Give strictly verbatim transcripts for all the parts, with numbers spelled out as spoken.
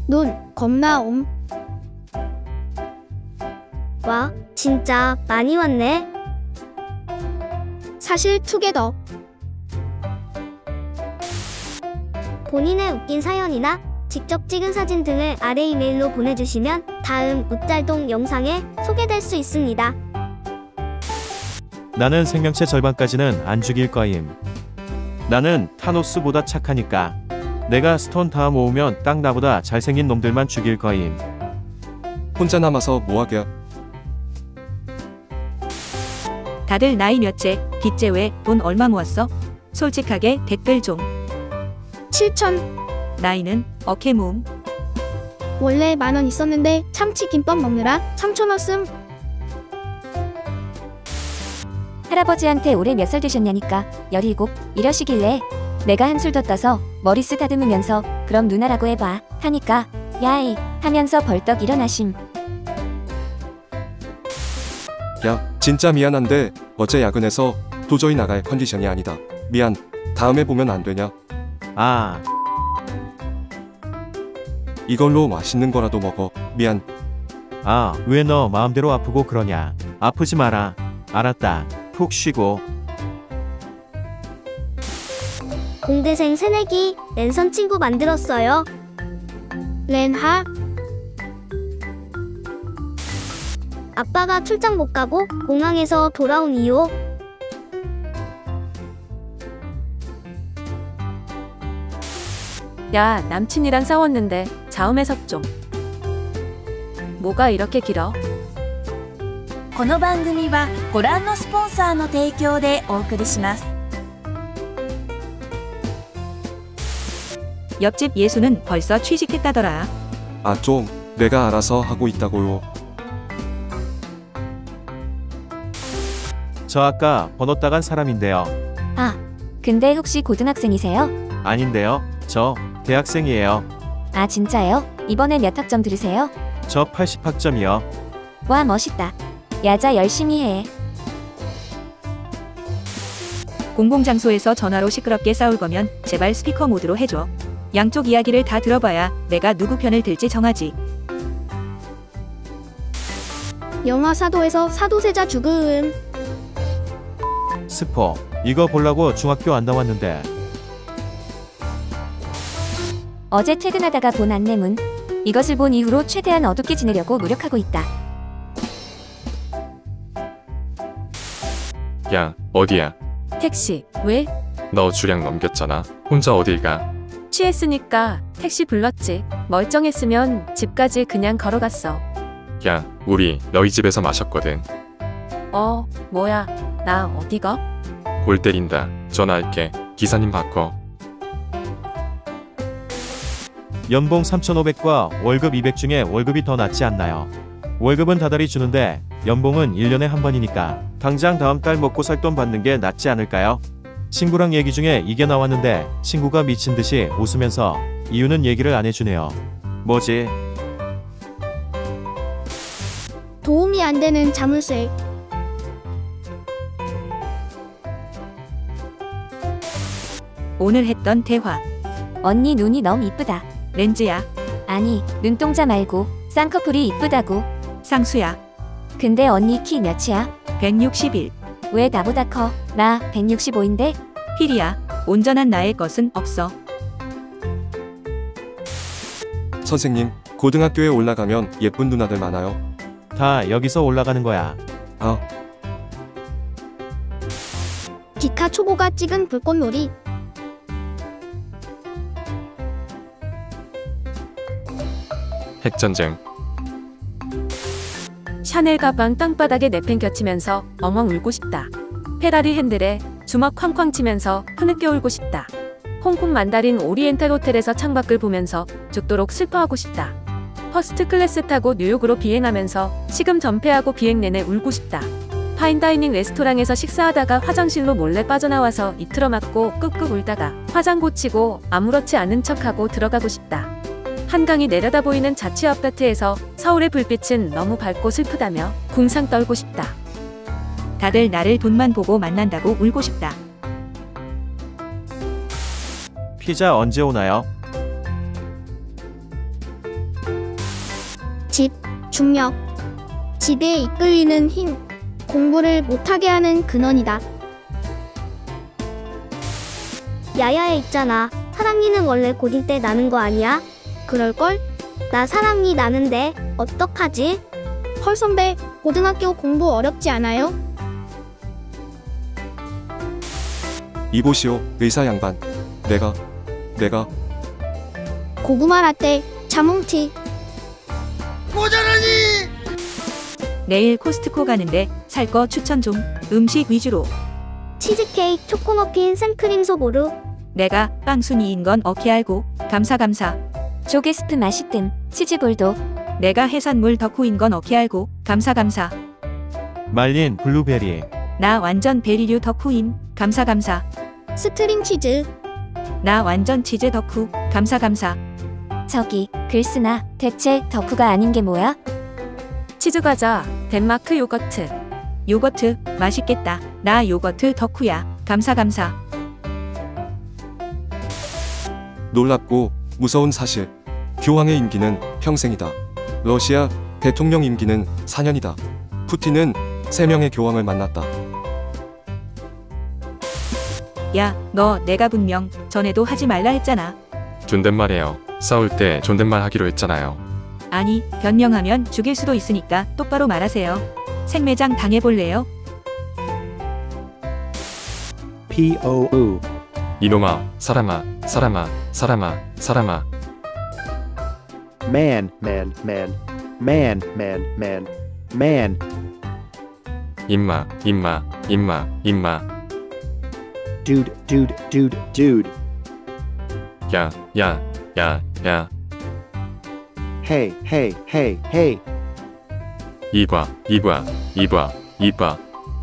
눈 겁나 옴. 와, 진짜 많이 왔네. 사실 투게더. 본인의 웃긴 사연이나 직접 찍은 사진 등을 아래 이메일로 보내주시면 다음 웃잘동 영상에 소개될 수 있습니다. 나는 생명체 절반까지는 안 죽일 거임. 나는 타노스보다 착하니까. 내가 스톤 다 모으면 딱 나보다 잘생긴 놈들만 죽일 거임. 혼자 남아서 뭐하게. 다들 나이 몇째, 빚제 왜, 돈 얼마 모았어? 솔직하게 댓글 좀. 칠천. 나이는 어케 모음. 원래 만 원 있었는데 참치김밥 먹느라 삼천 원 쓴. 할아버지한테 올해 몇 살 되셨냐니까 열일곱 이러시길래 내가 한술 더 떠서 머리 쓰다듬으면서 그럼 누나라고 해봐 하니까 야이 하면서 벌떡 일어나심. 야, 진짜 미안한데 어제 야근해서 도저히 나갈 컨디션이 아니다. 미안. 다음에 보면 안 되냐? 아, 이걸로 맛있는 거라도 먹어. 미안. 아, 왜 너 마음대로 아프고 그러냐. 아프지 마라. 알았다. 푹 쉬고. 공대생 새내기 랜선 친구 만들었어요. 렌하. 아빠가 출장 못 가고 공항에서 돌아온 이후 야, 남친이랑 싸웠는데 자음해서 좀. 뭐가 이렇게 길어? この番組はご覧のスポンサーの提供でお送りします。 옆집 예수는 벌써 취직했다더라. 아, 좀 내가 알아서 하고 있다고요. 저 아까 번호 따간 사람인데요. 아, 근데 혹시 고등학생이세요? 아닌데요. 저 대학생이에요. 아 진짜요? 이번에 몇 학점 들으세요? 저 팔십 학점이요. 와 멋있다. 야자 열심히 해. 공공장소에서 전화로 시끄럽게 싸울 거면 제발 스피커 모드로 해줘. 양쪽 이야기를 다 들어봐야 내가 누구 편을 들지 정하지. 영화 사도에서 사도세자 죽음. 스포. 이거 보려고 중학교 안 나왔는데. 어제 퇴근하다가 본 안내문. 이것을 본 이후로 최대한 어둡게 지내려고 노력하고 있다. 야, 어디야? 택시. 왜? 너 주량 넘겼잖아. 혼자 어딜 가? 취했으니까 택시 불렀지. 멀쩡했으면 집까지 그냥 걸어갔어. 야, 우리 너희 집에서 마셨거든. 어, 뭐야. 나 어디가? 골 때린다. 전화할게. 기사님 바꿔. 연봉 삼천오백과 월급 이백 중에 월급이 더 낫지 않나요? 월급은 다달이 주는데 연봉은 일 년에 한 번이니까 당장 다음 달 먹고 살 돈 받는 게 낫지 않을까요? 친구랑 얘기 중에 이게 나왔는데 친구가 미친 듯이 웃으면서 이유는 얘기를 안 해주네요. 뭐지? 도움이 안 되는 자물쇠. 오늘 했던 대화. 언니 눈이 너무 이쁘다. 렌즈야. 아니 눈동자 말고 쌍꺼풀이 이쁘다고. 상수야. 근데 언니 키 몇이야? 백육십일. 왜 나보다 커? 나 백육십오인데? 힐이야. 온전한 나의 것은 없어. 선생님, 고등학교에 올라가면 예쁜 누나들 많아요. 다 여기서 올라가는 거야. 아, 기카 초보가 찍은 불꽃놀이. 핵전쟁. 샤넬 가방 땅바닥에 내팽겨치면서 엉엉 울고 싶다. 페라리 핸들에 주먹 쾅쾅 치면서 흐느껴 울고 싶다. 홍콩 만다린 오리엔탈 호텔에서 창밖을 보면서 죽도록 슬퍼하고 싶다. 퍼스트 클래스 타고 뉴욕으로 비행하면서 식음 전폐하고 비행 내내 울고 싶다. 파인다이닝 레스토랑에서 식사하다가 화장실로 몰래 빠져나와서 이틀어 맞고 끄끄 울다가 화장 고치고 아무렇지 않은 척하고 들어가고 싶다. 한강이 내려다 보이는 자취 아파트에서 서울의 불빛은 너무 밝고 슬프다며 궁상 떨고 싶다. 다들 나를 돈만 보고 만난다고 울고 싶다. 피자 언제 오나요? 집, 중력, 지배에 이끌리는 힘, 공부를 못하게 하는 근원이다. 야야야 있잖아. 사랑니는 원래 고딩 때 나는 거 아니야? 그럴걸? 나 사랑니 나는데 어떡하지? 헐 선배, 고등학교 공부 어렵지 않아요? 이보시오, 의사 양반. 내가, 내가 고구마 라떼, 자몽티. 내일 코스트코 가는데 살 거 추천 좀. 음식 위주로. 치즈케이크, 초코머핀, 생크림 소보루. 내가 빵순이인 건 어케 알고. 감사 감사. 조개스프 맛있뜸. 치즈볼도. 내가 해산물 덕후인 건 어케 알고. 감사 감사. 말린 블루베리. 나 완전 베리류 덕후임. 감사 감사. 스트링 치즈. 나 완전 치즈 덕후. 감사 감사. 저기 글 쓰나. 대체 덕후가 아닌 게 뭐야? 치즈 과자, 덴마크 요거트. 요거트 맛있겠다. 나 요거트 덕후야. 감사 감사. 놀랍고 무서운 사실. 교황의 임기는 평생이다. 러시아 대통령 임기는 사 년이다. 푸틴은 세 명의 교황을 만났다. 야, 너 내가 분명 전에도 하지 말라 했잖아. 존댓말이에요. 싸울 때 존댓말 하기로 했잖아요. 아니, 변명하면 죽일 수도 있으니까 똑바로 말하세요. 생매장 당해볼래요? P O O 이놈아, 사람아, 사람아, 사람아, 사람아. Man, man, man, man, man, man, man. 임마, 임마, 임마, 임마. Dude, dude, dude, dude. 야, 야, 야, 야. Hey, hey, hey, hey. 이봐, 이봐, 이봐, 이봐.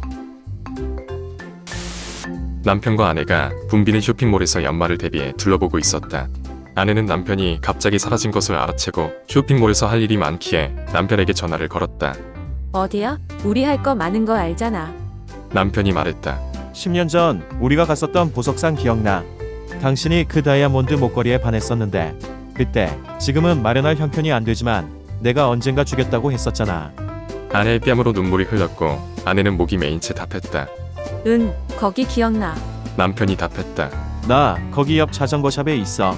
남편과 아내가 붐비는 쇼핑몰에서 연말을 대비해 둘러보고 있었다. 아내는 남편이 갑자기 사라진 것을 알아채고 쇼핑몰에서 할 일이 많기에 남편에게 전화를 걸었다. 어디야? 우리 할 거 많은 거 알잖아. 남편이 말했다. 십 년 전 우리가 갔었던 보석산 기억나? 당신이 그 다이아몬드 목걸이에 반했었는데 그때 지금은 마련할 형편이 안 되지만 내가 언젠가 주겠다고 했었잖아. 아내의 뺨으로 눈물이 흘렀고 아내는 목이 메인 채 답했다. 응, 거기 기억나. 남편이 답했다. 나 거기 옆 자전거 샵에 있어.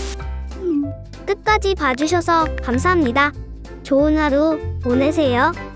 끝까지 봐주셔서 감사합니다. 좋은 하루 보내세요.